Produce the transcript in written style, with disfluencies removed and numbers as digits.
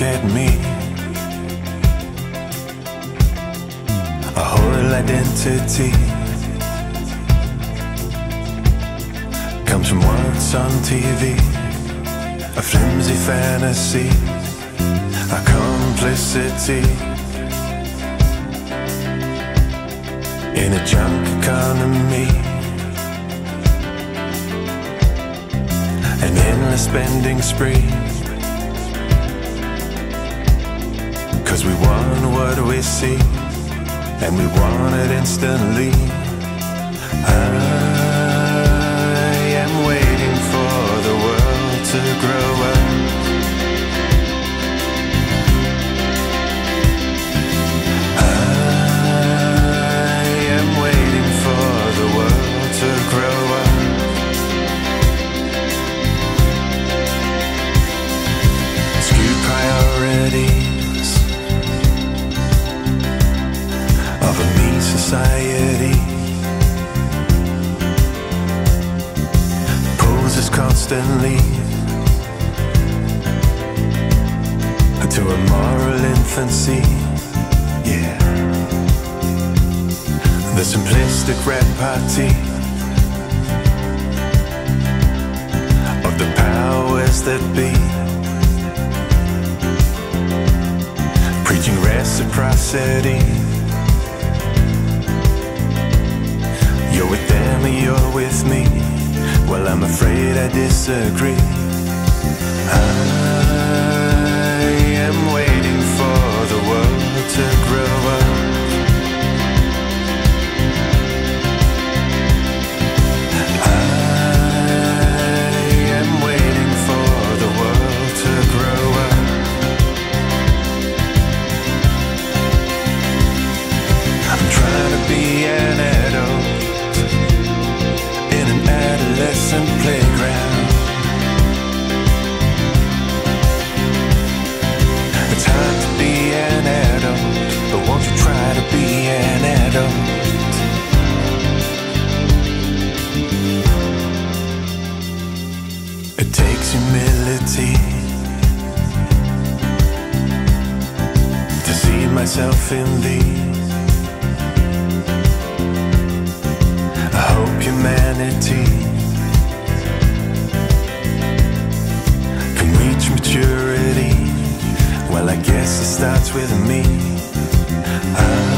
look at me. A whole identity comes from what's on TV, a flimsy fantasy, a complicity in a junk economy, an endless spending spree. 'Cause we want what we see, and we want it instantly. I am waiting for the world to grow up. I am waiting for the world to grow up. Skewed priorities of a me society poses constantly to a moral infancy. Yeah, the simplistic repartee of the powers that be, preaching reciprocity. You're with them or you're with me. Well, I'm afraid I disagree. I am waiting for the world to grow up. I am waiting for the world to grow up. I'm trying to be an adult in an adolescent playground. It's hard to be an adult, but won't you try to be an adult? It takes humility to see myself in these. I hope humanity can reach maturity. Well, I guess it starts with me.